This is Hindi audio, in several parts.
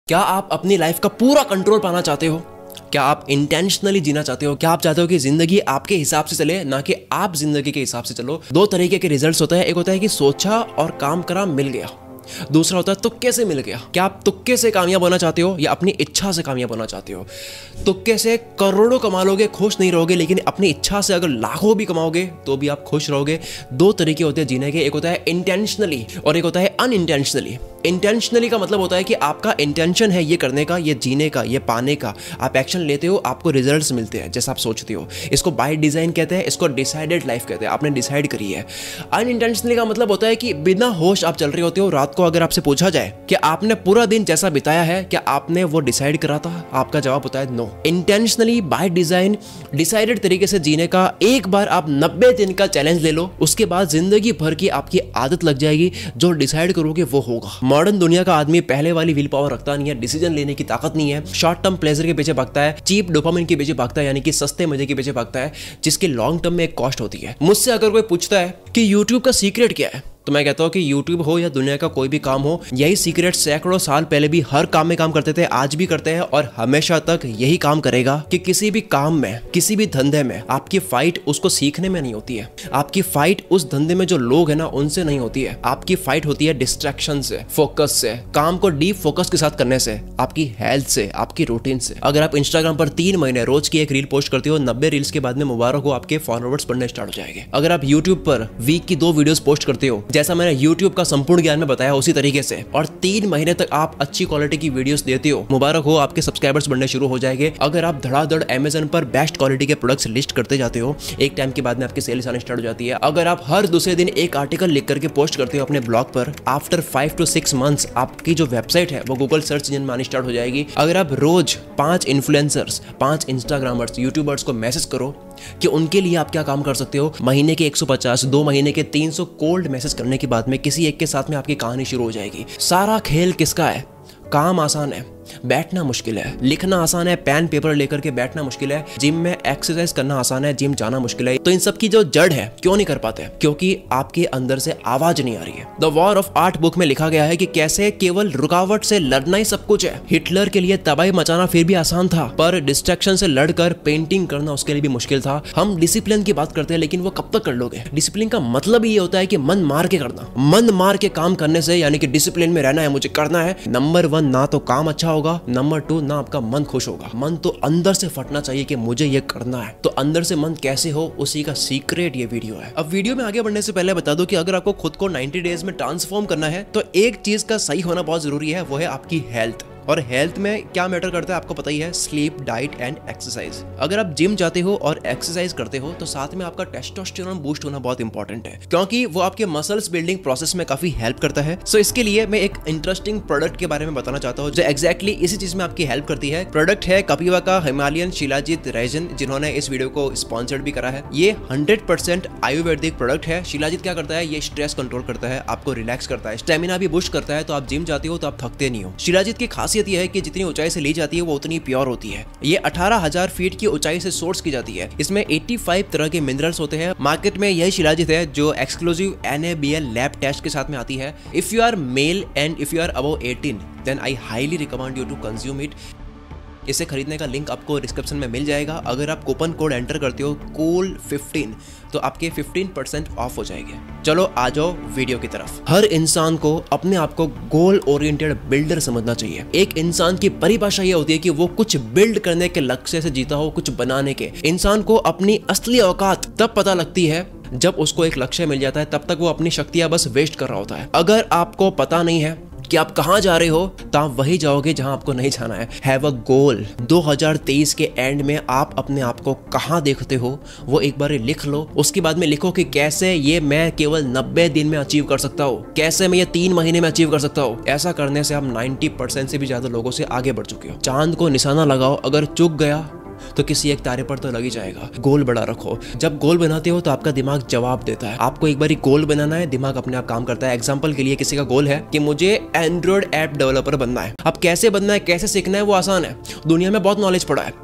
क्या आप अपनी लाइफ का पूरा कंट्रोल पाना चाहते हो? क्या आप इंटेंशनली जीना चाहते हो? क्या आप चाहते हो कि जिंदगी आपके हिसाब से चले, ना कि आप जिंदगी के हिसाब से चलो? दो तरीके के रिजल्ट्स होते हैं। एक होता है कि सोचा और काम करा मिल गया, दूसरा होता है तुक्के से मिल गया। क्या आप तुक्के से कामयाब होना चाहते हो या अपनी इच्छा से कामयाब होना चाहते हो? तुक्के से करोड़ों कमा लोगे, खुश नहीं रहोगे, लेकिन अपनी इच्छा से अगर लाखों भी कमाओगे तो भी आप खुश रहोगे। दो तरीके होते हैं जीने के, एक होता है इंटेंशनली और एक होता है अनइंटेंशनली। इंटेंशनली का मतलब होता है कि आपका इंटेंशन है ये करने का, ये जीने का, ये पाने का। आप एक्शन लेते हो, आपको रिजल्ट्स मिलते हैं जैसा आप सोचते हो। इसको बाय डिजाइन कहते हैं, इसको डिसाइडेड लाइफ कहते हैं, आपने डिसाइड करी है। अनइंटेंशनली का मतलब होता है कि बिना होश आप चल रहे होते हो। रात को अगर आपसे पूछा जाए कि आपने पूरा दिन जैसा बिताया है, क्या आपने वो डिसाइड करा था? आपका जवाब होता है no. Intentionally by design decided तरीके से जीने का एक बार आप 90 दिन का चैलेंज ले लो, उसके बाद जिंदगी भर की आपकी आदत लग जाएगी। जो डिसाइड करोगे वो होगा। मॉडर्न दुनिया का आदमी पहले वाली विल पावर रखता नहीं है, डिसीजन लेने की ताकत नहीं है, शॉर्ट टर्म प्लेजर के पीछे भागता है, चीप डोपामिन के पीछे भागता है, यानी कि सस्ते मजे के पीछे भागता है, जिसके लॉन्ग टर्म में एक कॉस्ट होती है। मुझसे अगर कोई पूछता है कि यूट्यूब का सीक्रेट क्या है, तो मैं कहता हूं कि यूट्यूब हो या दुनिया का कोई भी काम हो, यही सीक्रेट सैकड़ों साल पहले भी हर काम में काम करते थे, आज भी करते हैं और हमेशा तक यही काम करेगा कि किसी भी काम में, किसी भी धंधे में आपकी फाइट उसको सीखने में नहीं होती है। आपकी फाइट उस धंधे में जो लोग हैं ना, उनसे नहीं होती है। आपकी फाइट होती है डिस्ट्रैक्शन से, फोकस से, काम को डीप फोकस के साथ करने से, आपकी हेल्थ से, आपकी रूटीन से। अगर आप इंस्टाग्राम पर 3 महीने रोज की एक रील पोस्ट करते हो, 90 रील्स के बाद में मुबारक हो, आपके फॉलोवर्स बढ़ने स्टार्ट हो जाएंगे। अगर आप यूट्यूब पर वीक की 2 वीडियोस पोस्ट करते हो, जैसा मैंने YouTube का संपूर्ण ज्ञान में बताया उसी तरीके से, और 3 महीने तक आप अच्छी क्वालिटी की वीडियोस देते हो, मुबारक हो, आपके सब्सक्राइबर्स बढ़ने शुरू हो जाएंगे। अगर आप धड़ाधड़ Amazon पर बेस्ट क्वालिटी के प्रोडक्ट्स लिस्ट करते जाते हो, एक टाइम के बाद में आपकी सेल्स आने स्टार्ट हो जाती है। अगर आप हर दूसरे दिन एक आर्टिकल लिख करके पोस्ट करते हो अपने ब्लॉग पर, आफ्टर 5 to 6 मंथ्स आपकी जो वेबसाइट है वो गूगल सर्च इंजन में आनी स्टार्ट हो जाएगी। अगर आप रोज 5 इन्फ्लुएंसर्स, 5 इंस्टाग्रामर्स, यूट्यूबर्स को मैसेज करो कि उनके लिए आप क्या काम कर सकते हो, महीने के 150, 2 महीने के 300 कोल्ड मैसेज करने के बाद में किसी एक के साथ में आपकी कहानी शुरू हो जाएगी। सारा खेल किसका है? काम आसान है, बैठना मुश्किल है। लिखना आसान है, पेन पेपर लेकर के बैठना मुश्किल है। जिम में एक्सरसाइज करना आसान है, जिम जाना मुश्किल है। तो इन सब की जो जड़ है, क्यों नहीं कर पाते? क्योंकि आपके अंदर से आवाज नहीं आ रही है। The war of art book में लिखा गया है कि कैसे केवल रुकावट से लड़ना ही सब कुछ है। हिटलर के लिए तबाही मचाना फिर भी आसान था, पर डिस्ट्रैक्शन से लड़कर पेंटिंग करना उसके लिए भी मुश्किल था। हम डिसिप्लिन की बात करते हैं, लेकिन वो कब तक कर लोगे? डिसिप्लिन का मतलब ये होता है कि मन मार के करना। मन मार के काम करने से, यानी कि डिसिप्लिन में रहना है, मुझे करना है। नंबर 1, ना तो काम अच्छा होगा, नंबर 2, ना आपका मन खुश होगा। मन तो अंदर से फटना चाहिए कि मुझे ये करना है। तो अंदर से मन कैसे हो, उसी का सीक्रेट ये वीडियो है। अब वीडियो में आगे बढ़ने से पहले बता दो कि अगर आपको खुद को 90 डेज में ट्रांसफॉर्म करना है, तो एक चीज का सही होना बहुत जरूरी है, वो है आपकी हेल्थ। और हेल्थ में क्या मैटर करता है आपको पता ही है, स्लीप, डाइट एंड एक्सरसाइज। अगर आप जिम जाते हो और एक्सरसाइज करते हो, तो साथ में आपका टेस्टोस्टेरोन बूस्ट होना बहुत इंपॉर्टेंट है, क्योंकि वो आपके मसल्स बिल्डिंग प्रोसेस में काफी हेल्प करता है। सो इसके लिए मैं एक इंटरेस्टिंग प्रोडक्ट के बारे में बताना चाहता हूँ जो एग्जैक्टली इसी चीज में आपकी हेल्प करती है। प्रोडक्ट है कपिवा का हिमालयन शिलाजीत रेजिन, जिन्होंने इस वीडियो को स्पॉन्सर्ड भी करा है। ये 100% आयुर्वेदिक प्रोडक्ट है। शिलाजीत क्या करता है, ये स्ट्रेस कंट्रोल करता है, आपको रिलैक्स करता है, स्टेमिना भी बूस्ट करता है। तो आप जिम जाते हो तो आप थकते नहीं हो। शिलाजीत की खासियत यह है कि जितनी ऊंचाई से ली जाती है वो उतनी प्योर होती है। ये 18,000 फीट की ऊंचाई से सोर्स की जाती है। इसमें 85 तरह के मिनरल्स होते हैं। मार्केट में यही शिलाजीत है जो एक्सक्लूसिव NABL लैब टेस्ट के साथ में आती है। If you are male and if you are above 18, then I highly recommend you to consume it. इसे खरीदने का लिंक आपको डिस्क्रिप्शन में मिल जाएगा। अगर आप कूपन कोड एंटर करते हो COOL15, तो आपके 15% ऑफ हो जाएंगे। चलो आ जाओ वीडियो की तरफ। हर इंसान को अपने आप को गोल ओरिएंटेड बिल्डर समझना चाहिए। एक इंसान की परिभाषा यह होती है कि वो कुछ बिल्ड करने के लक्ष्य से जीता हो, कुछ बनाने के। इंसान को अपनी असली औकात तब पता लगती है जब उसको एक लक्ष्य मिल जाता है, तब तक वो अपनी शक्तियां बस वेस्ट कर रहा होता है। अगर आपको पता नहीं है कि आप कहां जा रहे हो, तो आप वही जाओगे जहां आपको नहीं जाना है। हैव अ गोल। 2023 के एंड में आप अपने आप को कहां देखते हो, वो एक बार लिख लो। उसके बाद में लिखो कि कैसे ये मैं केवल 90 दिन में अचीव कर सकता हूँ, कैसे मैं ये 3 महीने में अचीव कर सकता हूँ। ऐसा करने से आप 90% से भी ज्यादा लोगों से आगे बढ़ चुके हो। चांद को निशाना लगाओ, अगर चूक गया तो किसी एक तारे पर तो लग ही जाएगा। गोल बड़ा रखो। जब गोल बनाते हो तो आपका दिमाग जवाब देता है। आपको एक बार गोल बनाना है, दिमाग अपने आप काम करता है। एग्जांपल के लिए किसी का गोल है कि मुझे एंड्रॉइड ऐप डेवलपर बनना है। अब कैसे बनना है, कैसे सीखना है, वो आसान है। दुनिया में बहुत नॉलेज पड़ा है।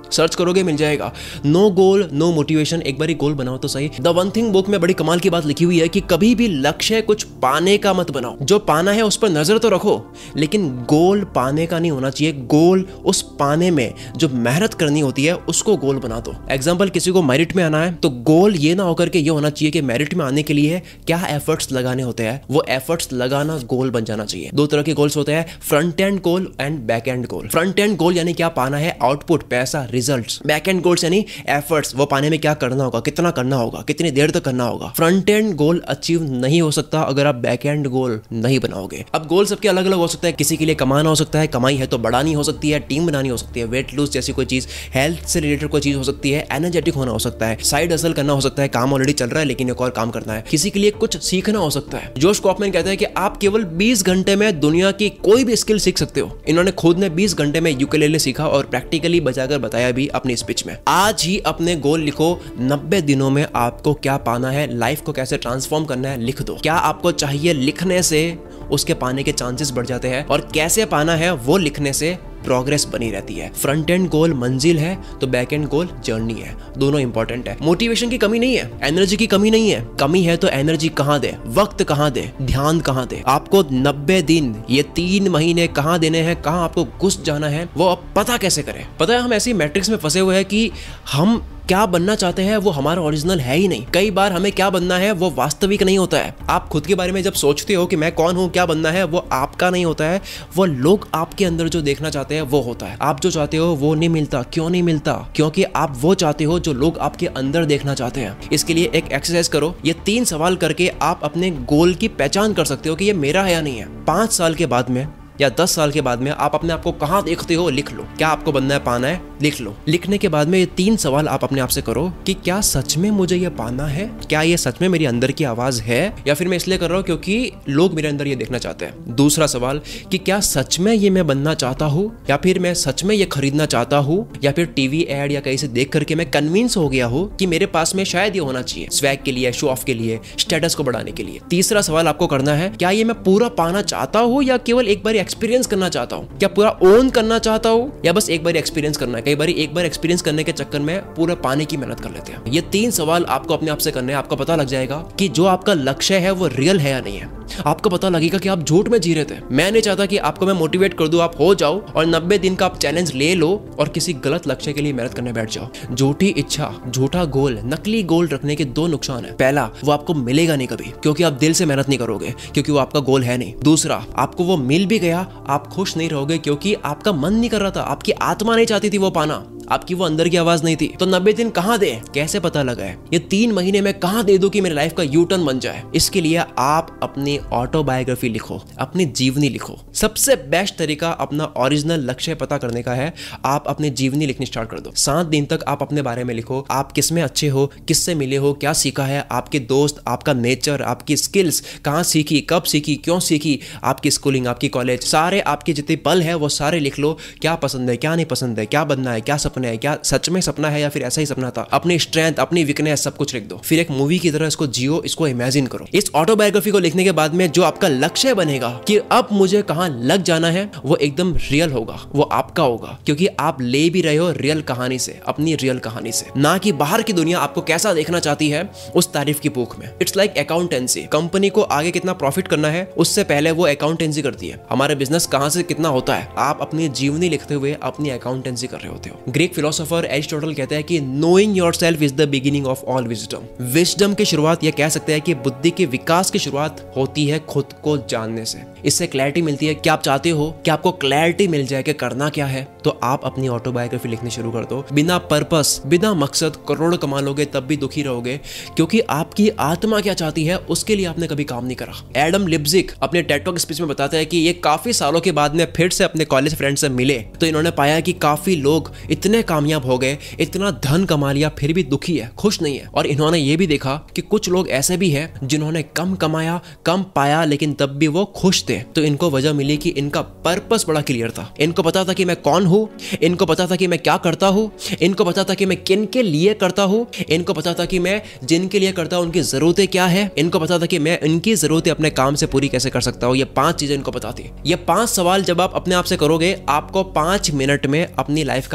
सर्च करोगे मिल जाएगा। No goal no motivation. एक बार गोल बनाओ तो सही। द वन थिंग बुक में बड़ी कमाल की बात लिखी हुई है कि कभी भी लक्ष्य कुछ पाने का मत बनाओ। जो पाना है उस पर नजर तो रखो, लेकिन गोल पाने का नहीं होना चाहिए। गोल उस पाने में जो मेहनत करनी होती है उसको गोल बना दो। एग्जाम्पल, किसी को मेरिट में आना है तो गोल ये ना होकर के ये होना चाहिए कि मेरिट में आने के लिए क्या एफर्ट्स लगाने होते हैं, वो एफर्ट्स लगाना गोल बन जाना चाहिए। दो तरह के गोल्स होते हैं, front end goal and back end goal. Front end goal यानी क्या पाना है, आउटपुट, पैसा, रिजल्ट्स। बैक एंड गोल्स यानी एफर्ट्स, वो पाने में क्या करना होगा, कितना करना होगा, कितनी देर तक करना होगा। फ्रंट एंड गोल अचीव नहीं हो सकता अगर आप बैक एंड गोल नहीं बनाओगे। अब गोल सबके अलग अलग हो सकता है। किसी के लिए कमाना हो सकता है, कमाई है तो बढ़ानी हो सकती है, टीम बनानी हो सकती है, वेट लूज जैसी कोई चीज, हेल्थ से रिलेटेड कोई चीज हो सकती है, एनर्जेटिक होना हो सकता है, साइड हसल करना हो सकता है, काम ऑलरेडी चल रहा है लेकिन एक और काम करना है। किसी के लिए कुछ सीखना हो सकता है। जोश कॉफमैन कहता है कि आप केवल 20 घंटे में दुनिया की कोई भी स्किल सीख सकते हो। इन्होंने खुद ने 20 घंटे में यूकेलेले सीखा और प्रैक्टिकली बजाकर बताया भी अपनी स्पीच में। आज ही अपने गोल लिखो। 90 दिनों में आपको क्या पाना है, लाइफ को कैसे ट्रांसफॉर्म करना है, लिख दो। क्या आपको चाहिए, लिखने से उसके पाने के चांसेस बढ़ जाते हैं, और कैसे पाना है वो लिखने से प्रोग्रेस बनी रहती है। फ्रंट एंड गोल मंजिल है तो बैक एंड गोल जर्नी है। दोनों इंपॉर्टेंट है। मोटिवेशन की कमी नहीं है, एनर्जी की कमी नहीं है। कमी है तो एनर्जी कहां दे, वक्त कहां दे, ध्यान कहां दे। आपको 90 दिन, ये 3 महीने कहां देने हैं, कहां आपको घुस जाना है, वो आप पता कैसे करें। पता है, हम ऐसी मैट्रिक्स में फंसे हुए हैं कि हम क्या बनना चाहते हैं वो हमारा ओरिजिनल है ही नहीं। कई बार हमें क्या बनना है वो वास्तविक नहीं होता है। आप खुद के बारे में जब सोचते हो कि मैं कौन हूं, क्या बनना है, वो आपका नहीं होता है, वो लोग आपके अंदर जो देखना चाहते हैं वो होता है। आप जो चाहते हो वो नहीं मिलता। क्यों नहीं मिलता? क्योंकि आप वो चाहते हो जो लोग आपके अंदर देखना चाहते हैं। इसके लिए एक एक्सरसाइज करो। ये 3 सवाल करके आप अपने गोल की पहचान कर सकते हो कि ये मेरा है या नहीं है। 5 साल के बाद में या 10 साल के बाद में आप अपने आप को कहां देखते हो, लिख लो। क्या आपको बनना है, पाना है, लिख लो। लिखने के बाद में ये 3 सवाल आप अपने आप से करो कि क्या सच में मुझे ये पाना है, क्या ये सच में मेरी अंदर की आवाज है, या फिर मैं इसलिए कर रहा हूं क्योंकि लोग मेरे अंदर ये देखना चाहते हैं। दूसरा सवाल कि क्या सच में ये मैं बनना चाहता हूं, या फिर मैं सच में ये खरीदना चाहता हूं, या फिर टीवी एड या कहीं से देख करके मैं कन्विंस हो गया हूं कि मेरे पास में शायद ये होना चाहिए, स्वैग के लिए, शो ऑफ के लिए, स्टेटस को बढ़ाने के लिए। तीसरा सवाल आपको करना है, क्या ये मैं पूरा पाना चाहता हूं या केवल एक बार एक्सपीरियंस करना चाहता हूं, क्या पूरा ओन करना चाहता हूं या बस एक बार एक्सपीरियंस करना है। कई बार एक बार एक्सपीरियंस करने के चक्कर में पूरा पाने की मेहनत कर लेते हैं। ये 3 सवाल आपको अपने आप से करने हैं। आपको पता लग जाएगा कि जो आपका लक्ष्य है वो रियल है या नहीं है। आपको पता लगेगा कि आप झूठ में जी रहे थे। मैं नहीं चाहता कि आपको मैं मोटिवेट कर दूं, आप हो जाओ और 90 दिन का आप चैलेंज ले लो और किसी गलत लक्ष्य के लिए मेहनत करने बैठ जाओ। झूठी इच्छा, झूठा गोल, नकली गोल रखने के 2 नुकसान है। पहला, वो आपको मिलेगा नहीं कभी, क्योंकि आप दिल से मेहनत नहीं करोगे, क्योंकि वो आपका गोल है नहीं। दूसरा, आपको वो मिल भी गया, आप खुश नहीं रहोगे क्योंकि आपका मन नहीं कर रहा था, आपकी आत्मा नहीं चाहती थी वो पाना, आपकी वो अंदर की आवाज नहीं थी। तो 90 दिन कहां दे, कैसे पता लगाए? ये 3 महीने में कहां दे दूं कि मेरी लाइफ का यू टर्न बन जाए? इसके लिए आप अपनी ऑटोबायोग्राफी लिखो, अपनी जीवनी लिखो। सबसे बेस्ट तरीका अपना ओरिजिनल लक्ष्य पता करने का है, आप अपनी जीवनी लिखनी स्टार्ट कर दो। 7 दिन तक आप अपने बारे में लिखो। आप किस में अच्छे हो, किससे मिले हो, क्या सीखा है, आपके दोस्त, आपका नेचर, आपकी स्किल्स, कहां सीखी, कब सीखी, क्यों सीखी, आपकी स्कूलिंग, आपकी कॉलेज, सारे आपके जितने पल है वो सारे लिख लो। क्या पसंद है, क्या नहीं पसंद है, क्या बनना है, क्या सपना है, क्या सच में सपना है या फिर ऐसा ही सपना था, अपनी स्ट्रेंथ, अपनी वीकनेस, सब कुछ लिख दो। फिर एक मूवी की तरह इसको जियो, इसको इमेजिन करो। इस ऑटोबायोग्राफी को लिखने के बाद में जो आपका लक्ष्य बनेगा कि अब मुझे कहां लग जाना है, वो एकदम रियल होगा, वो आपका होगा, क्योंकि आप ले भी रहे हो रियल कहानी से, अपनी रियल कहानी से, ना कि बाहर की दुनिया आपको कैसा देखना चाहती है उस तारीफ की भूख में। It's like accountancy. कंपनी को आगे कितना प्रॉफिट करना है उससे पहले वो अकाउंटेंसी करती है। हमारे बिजनेस कहां से कितना होता है, आप अपनी जीवनी लिखते हुए अपनी अकाउंटेंसी कर रहे होते हो। ग्रीक फिलोसोफर एरिस्टोटल कहते हैं कि knowing yourself is the beginning of all wisdom. Wisdom की शुरुआत, यह कह सकते हैं कि बुद्धि के विकास की शुरुआत होती है खुद को जानने से। इससे क्लैरिटी मिलती है कि आप चाहते हो कि आपको क्लैरिटी मिल जाए कि करना क्या है, तो आप अपनी ऑटोबायोग्राफी लिखनी शुरू कर दो। बिना पर्पस, बिना मकसद करोड़ कमा लोगे तब भी दुखी रहोगे, क्योंकि आपकी आत्मा क्या चाहती है उसके लिए आपने कभी काम नहीं करा। एडम लिप्जिक अपने टेड टॉक स्पीच में बताता है कि ये काफी सालों के बाद में फिर से अपने कॉलेज फ्रेंड से मिले तो इन्होंने पाया कि काफी लोग इतने कामयाब हो गए, इतना धन कमा लिया, फिर भी दुखी है, खुश नहीं है। और इन्होंने ये भी देखा कि कुछ लोग ऐसे भी हैं जिन्होंने कम कमाया, कम पाया, लेकिन तब भी वो खुश थे। तो इनको वजह मिली कि इनका पर्पस बड़ा क्लियर था। इनको पता था कि मैं कौन हूं, इनको पता था कि मैं क्या करता हूं, इनको पता था कि मैं किन के लिए करता हूं, इनको पता था कि मैं जिनके लिए करता हूं उनकी जरूरतें क्या है, इनको पता था कि मैं इनकी जरूरतें अपने काम से पूरी कैसे कर सकता हूं। ये 5 चीजें इनको पता थी। ये 5 सवाल जब आप अपने आप से करोगे, आपको 5 मिनट में अपनी लाइफ का पर्पस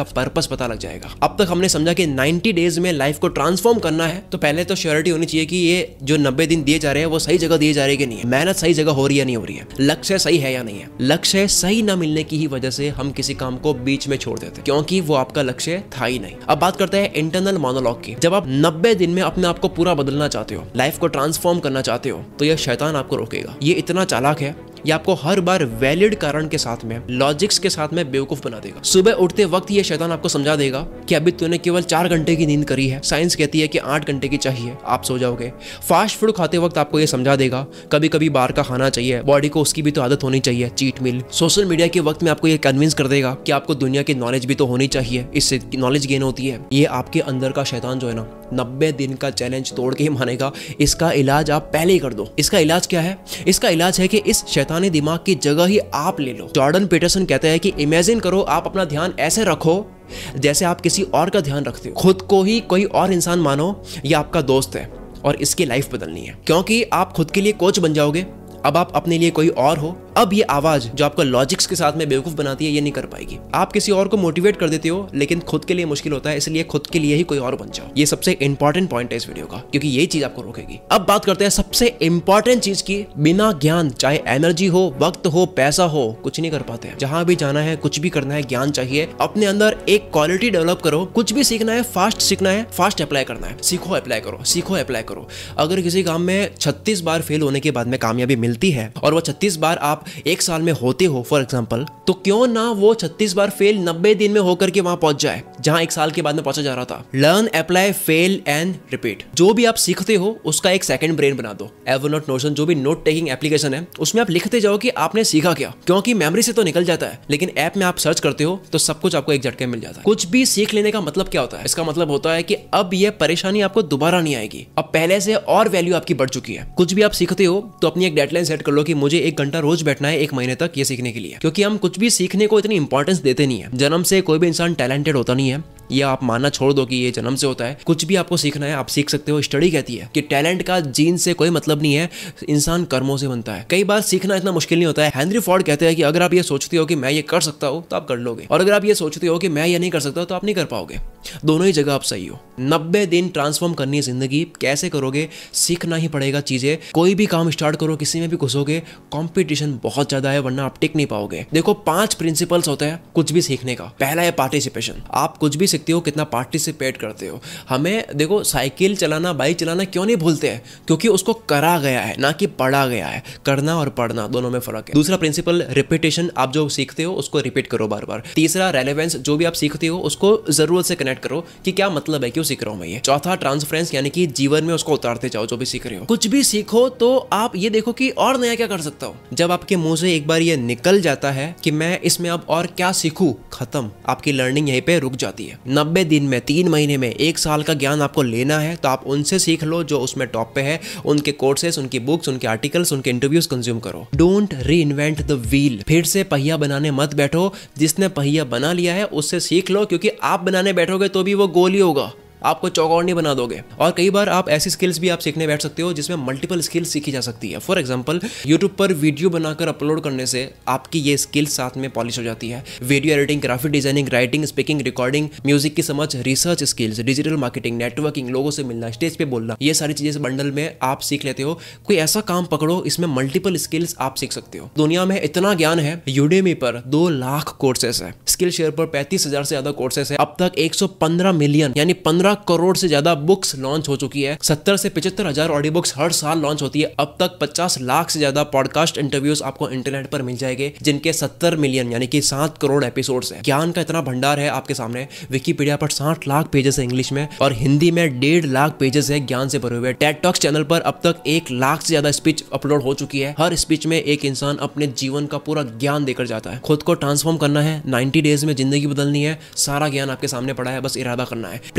पता लग जाएगा। अब तक हमने समझा कि 90 डेज में लाइफ को ट्रांसफॉर्म करना है तो पहले तो श्योरिटी होनी चाहिए कि ये जो 90 दिन दिए जा रहे हैं वो सही जगह दिए जा रहे हैं कि नहीं है, मेहनत सही जगह हो रही है नहीं हो रही है, लक्ष्य सही है या नहीं है। लक्ष्य सही ना मिलने की ही वजह से हम किसी काम को बीच में छोड़ देते क्योंकि वो आपका लक्ष्य था ही नहीं। अब बात करते हैं इंटरनल मोनोलॉग की। जब आप 90 दिन में अपने आप को पूरा बदलना चाहते हो, लाइफ को ट्रांसफॉर्म करना चाहते हो, तो यह शैतान आपको रोकेगा। ये इतना चालाक है, ये आपको हर बार वैलिड कारण के साथ में, लॉजिक्स के साथ में बेवकूफ बना देगा। सुबह उठते वक्त ये शैतान आपको समझा देगा कि अभी तूने केवल 4 घंटे की नींद करी है, साइंस कहती है कि 8 घंटे की चाहिए, आप सो जाओगे। फास्ट फूड खाते वक्त आपको ये समझा देगा कभी कभी बाहर का खाना चाहिए, बॉडी को उसकी भी तो आदत होनी चाहिए, चीट मील। सोशल मीडिया के वक्त में आपको ये कन्विंस कर देगा कि आपको दुनिया की नॉलेज भी तो होनी चाहिए, इससे नॉलेज गेन होती है। ये आपके अंदर का शैतान जो है ना, 90 दिन का चैलेंज तोड़ के ही मानेगा। इसका इलाज आप पहले ही कर दो। इसका इलाज क्या है? इसका इलाज है कि इस शैतानी दिमाग की जगह ही आप ले लो। जॉर्डन पीटरसन कहते हैं कि इमेजिन करो आप अपना ध्यान ऐसे रखो जैसे आप किसी और का ध्यान रखते हो। खुद को ही कोई और इंसान मानो, ये आपका दोस्त है और इसकी लाइफ बदलनी है, क्योंकि आप खुद के लिए कोच बन जाओगे। अब आप अपने लिए कोई और हो। अब ये आवाज जो आपको लॉजिक्स के साथ में बेवकूफ बनाती है, ये नहीं कर पाएगी। आप किसी और को मोटिवेट कर देते हो लेकिन खुद के लिए मुश्किल होता है, इसलिए खुद के लिए ही कोई और बन जाओ। ये सबसे इंपॉर्टेंट पॉइंट है इस वीडियो का, क्योंकि यही चीज आपको रोकेगी। अब बात करते हैं सबसे इंपॉर्टेंट चीज की। बिना ज्ञान, चाहे एनर्जी हो, वक्त हो, पैसा हो, कुछ नहीं कर पाते। जहां भी जाना है, कुछ भी करना है, ज्ञान चाहिए। अपने अंदर एक क्वालिटी डेवलप करो। कुछ भी सीखना है, फास्ट सीखना है, फास्ट अप्लाई करना है। सीखो, अप्लाई करो, सीखो, अप्लाई करो। अगर किसी काम में 36 बार फेल होने के बाद में कामयाबी मिलती है और वो 36 बार आप एक साल में होते हो फॉर एग्जांपल, तो क्यों ना वो 36 बार फेल 90 दिन में होकर के वहां पहुंच जाए जहां एक साल के बाद में पहुंचा जा रहा था। Learn, apply, fail and repeat. जो भी आप सीखते हो उसका एक सेकंड ब्रेन बना दो। एवरनोट, नोशन, जो भी नोट टेकिंग एप्लीकेशन है, उसमें आप लिखते जाओ कि आपने सीखा क्या, क्योंकि मेमोरी से तो निकल जाता है, लेकिन ऐप में आप सर्च करते हो तो सब कुछ आपको एक झटके में मिल जाता है। कुछ भी सीख लेने का मतलब क्या होता है? इसका मतलब होता है कि अब यह परेशानी आपको दोबारा नहीं आएगी। अब पहले से और वैल्यू आपकी बढ़ चुकी है। कुछ भी आप सीखते हो तो अपनी एक डेडलाइन सेट कर लो कि मुझे 1 घंटा रोज बैठना है 1 महीने तक ये सीखने के लिए, क्योंकि हम कुछ भी सीखने को इतनी इंपॉर्टेंस देते नहीं है। जन्म से कोई भी इंसान टैलेंटेड होता नहीं है, या आप मानना छोड़ दो कि ये जन्म से होता है। कुछ भी आपको सीखना है आप सीख सकते हो। स्टडी कहती है कि टैलेंट का जीन से कोई मतलब नहीं है, इंसान कर्मों से बनता है। कई बार सीखना इतना मुश्किल नहीं होता है। हेनरी फोर्ड कहते हैं कि अगर आप ये सोचते हो कि मैं ये कर सकता हूं तो आप कर लोगे, और अगर आप ये सोचते हो कि मैं ये नहीं कर सकता तो आप नहीं कर पाओगे। दोनों ही जगह आप सही हो। 90 दिन ट्रांसफॉर्म करनी है जिंदगी। कैसे करोगे? सीखना ही पड़ेगा चीजें। कोई भी काम स्टार्ट करो, किसी में भी घुसोगे, कंपटीशन बहुत ज्यादा है, वरना आप टिक नहीं पाओगे। देखो 5 प्रिंसिपल्स होते हैं कुछ भी सीखने का। पहला है पार्टिसिपेशन। आप कुछ भी सीखते हो, कितना पार्टिसिपेट करते हो। हमें देखो साइकिल चलाना, बाइक चलाना क्यों नहीं भूलते हैं? क्योंकि उसको करा गया है, ना कि पढ़ा गया है। करना और पढ़ना दोनों में फर्क है। दूसरा प्रिंसिपल रिपीटेशन। आप जो सीखते हो उसको रिपीट करो बार बार। तीसरा रेलेवेंस। जो भी आप सीखते हो उसको जरूरत से कनेक्ट करो कि क्या मतलब है, क्यों सीख रहा हूं मैं ये। चौथा ट्रांसफरेंस, यानी कि जीवन में उसको उतारते जाओ। जो भी सीख रहे हो, कुछ भी सीखो तो आप ये देखो कि और नया क्या कर सकता हूं। जब आपके मुंह से एक बार ये निकल जाता है कि मैं इसमें अब और क्या सीखूं, खत्म। आपकी लर्निंग यहीं पे रुक जाती है। 90 दिन में, 3 महीने में, 1 साल का ज्ञान आपको लेना है तो आप उनसे सीख लो जो उसमें टॉप पे है। उनके कोर्सेस, उनकी बुक्स, उनके आर्टिकल्स, उनके इंटरव्यूज कंज्यूम करो। Don't reinvent the wheel. फिर से पहिया बनाने मत बैठो। जिसने पहिया बना लिया है उससे सीख लो, क्योंकि आप बनाने बैठोगे तो भी वो गोल ही होगा, आपको चौकौर नहीं बना दोगे। और कई बार आप ऐसी स्किल्स भी आप सीखने बैठ सकते हो जिसमें मल्टीपल स्किल्स सीखी जा सकती है। फॉर एग्जांपल यूट्यूब पर वीडियो बनाकर अपलोड करने से आपकी ये स्किल्स साथ में पॉलिश हो जाती है। Video editing, graphic designing, writing, speaking, recording, music की समझ, research skills, digital marketing, networking, लोगों से मिलना, स्टेज पे बोलना, ये सारी चीजें बंडल में आप सीख लेते हो। कोई ऐसा काम पकड़ो इसमें मल्टीपल स्किल्स आप सीख सकते हो। दुनिया में इतना ज्ञान है। यूडेमी पर 2 लाख कोर्सेस है। स्किल शेयर पर 35,000 से ज्यादा कोर्सेस है। अब तक 115 मिलियन यानी 15 करोड़ से ज्यादा बुक्स लॉन्च हो चुकी है। 70 से 75 हजार ऑडियो बुक्स हर साल लॉन्च होती है। अब तक 50 लाख से ज्यादा पॉडकास्ट इंटरव्यूज आपको इंटरनेट पर मिल जाएंगे, जिनके 70 मिलियन यानी कि 7 करोड़ एपिसोड्स हैं। ज्ञान का इतना भंडार है आपके सामने। विकिपीडिया पर 60 लाख पेजेस है इंग्लिश में, और हिंदी में 1.5 लाख पेजेस है ज्ञान से भरे हुए। टेड टॉक्स चैनल पर अब तक 1 लाख से ज्यादा स्पीच अपलोड हो चुकी है। हर स्पीच में एक इंसान अपने जीवन का पूरा ज्ञान देकर जाता है। खुद को ट्रांसफॉर्म करना है, 90 डेज में जिंदगी बदलनी है। सारा ज्ञान आपके सामने पड़ा है, बस इरादा करना है। पृथ्वी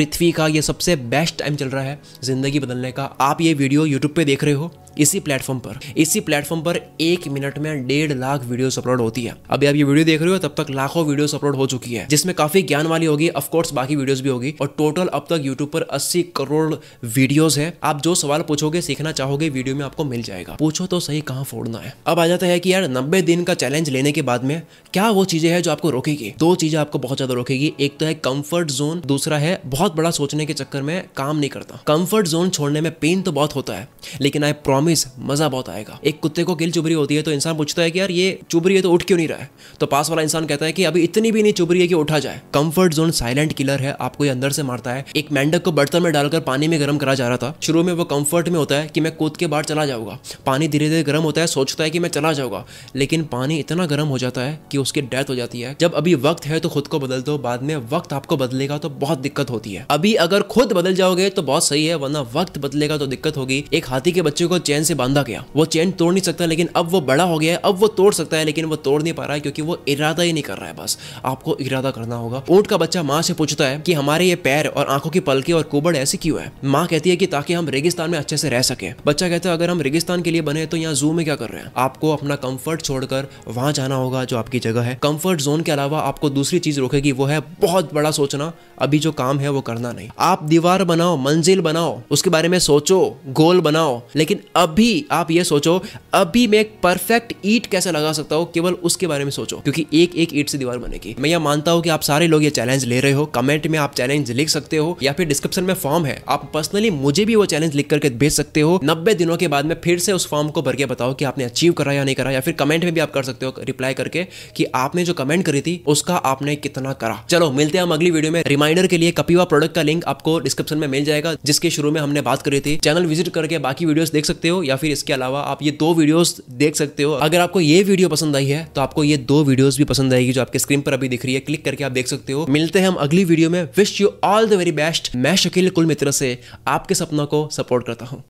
का ये सबसे बेस्ट टाइम चल रहा है जिंदगी बदलने का। आप ये वीडियो यूट्यूब पे देख रहे हो, इसी प्लेटफॉर्म पर 1 मिनट में 1.5 लाख वीडियोस अपलोड होती है। अभी आप ये वीडियो देख रहे हो तब तक लाखों वीडियोस अपलोड हो चुकी है, जिसमें काफी ज्ञान वाली होगी, ऑफ कोर्स बाकी वीडियोस भी होगी। और टोटल अब तक यूट्यूब पर 80 करोड़ वीडियोस है। आप जो सवाल पूछोगे, सीखना चाहोगे, वीडियो में आपको मिल जाएगा। पूछो तो सही कहां फोड़ना है। अब आ जाता है कि यार 90 दिन का चैलेंज लेने के बाद में क्या वो चीजें हैं जो आपको रोकेगी। 2 चीजें आपको बहुत ज्यादा रोकेगी। एक तो है कंफर्ट जोन, दूसरा है बहुत बड़ा सोचने के चक्कर में काम नहीं करता। कंफर्ट जोन छोड़ने में पेन तो बहुत होता है, लेकिन आई प्रॉमिस मजा बहुत आएगा। एक कुत्ते को गिल चुभ रही होती है तो इंसान पूछता है कि यार ये चुभ रही है तो उठ क्यों नहीं रहा है, तो पास वाला इंसान कहता है कि अभी इतनी भी नहीं चुभ रही है कि उठा जाए। कंफर्ट जोन साइलेंट किलर है, आपको ये अंदर से मारता है। एक मेंढक को बर्तन में डालकर पानी में गर्म करा जा रहा था। शुरू में वो कंफर्ट में होता है कि मैं कूद के बाहर चला जाऊंगा, पानी धीरे धीरे गर्म होता है, सोचता है कि मैं चला जाऊंगा, लेकिन पानी इतना गर्म हो जाता है कि उसकी डेथ हो जाती है। जब अभी वक्त है तो खुद को बदल दो, बाद में वक्त आपको बदलेगा तो बहुत दिक्कत होती है। अभी अगर खुद बदल जाओगे तो बहुत सही है, वरना वक्त बदलेगा तो दिक्कत होगी। एक हाथी के बच्चे को चैन से बांधा गया, वो चैन तोड़ नहीं सकता, लेकिन अब वो बड़ा हो गया है, अब वो तोड़ सकता है, लेकिन वो तोड़ नहीं पा रहा है क्योंकि वो इरादा ही नहीं कर रहा है। बस आपको इरादा करना होगा। ऊंट का बच्चा माँ से पूछता है कि हमारे ये पैर और आंखों की पलकें और कुबड़ ऐसी क्यों है। माँ कहती है कि ताकि हम रेगिस्तान में अच्छे से रह सके। बच्चा कहता है अगर हम रेगिस्तान के लिए बने तो यहाँ जू में क्या कर रहे हैं। आपको अपना कंफर्ट छोड़कर वहां जाना होगा जो आपकी जगह है। कंफर्ट जोन के अलावा आपको दूसरी चीज रोकेगी, वो है बहुत बड़ा सोचना। अभी जो काम है वो करना नहीं। आप दीवार बनाओ, मंजिल बनाओ, उसके बारे में सोचो, गोल बनाओ, लेकिन अभी आप ये सोचो अभी मैं एक परफेक्ट ईंट कैसे लगा सकता हूँ, केवल उसके बारे में सोचो, क्योंकि एक एक ईंट से दीवार बनेगी। मैं यह मानता हूँ कि आप सारे लोग ये चैलेंज ले रहे हो। कमेंट में आप चैलेंज लिख सकते हो या फिर डिस्क्रिप्शन में फॉर्म है, आप पर्सनली मुझे भी वो चैलेंज लिख करके भेज सकते हो। 90 दिनों के बाद में फिर से उस फॉर्म को भर के बताओ कि आपने अचीव करा या नहीं करा, या फिर कमेंट में भी आप कर सकते हो रिप्लाई करके कि आपने जो कमेंट करी थी उसका आपने कितना करा। चलो मिलते हैं हम अगली वीडियो में। रिमाइंडर के लिए कपिवा प्रोडक्ट का लिंक आपको डिस्क्रिप्शन में मिल जाएगा, जिसके शुरू में हमने बात करी थी। चैनल विजिट करके बाकी वीडियोस देख सकते हो, या फिर इसके अलावा आप ये 2 वीडियोस देख सकते हो। अगर आपको ये वीडियो पसंद आई है तो आपको ये 2 वीडियोस भी पसंद आएगी जो आपके स्क्रीन पर अभी दिख रही है, क्लिक करके आप देख सकते हो। मिलते हैं हम अगली वीडियो में। Wish you all the very best. मैं शकील कुल मित्र से आपके सपनों को सपोर्ट करता हूं।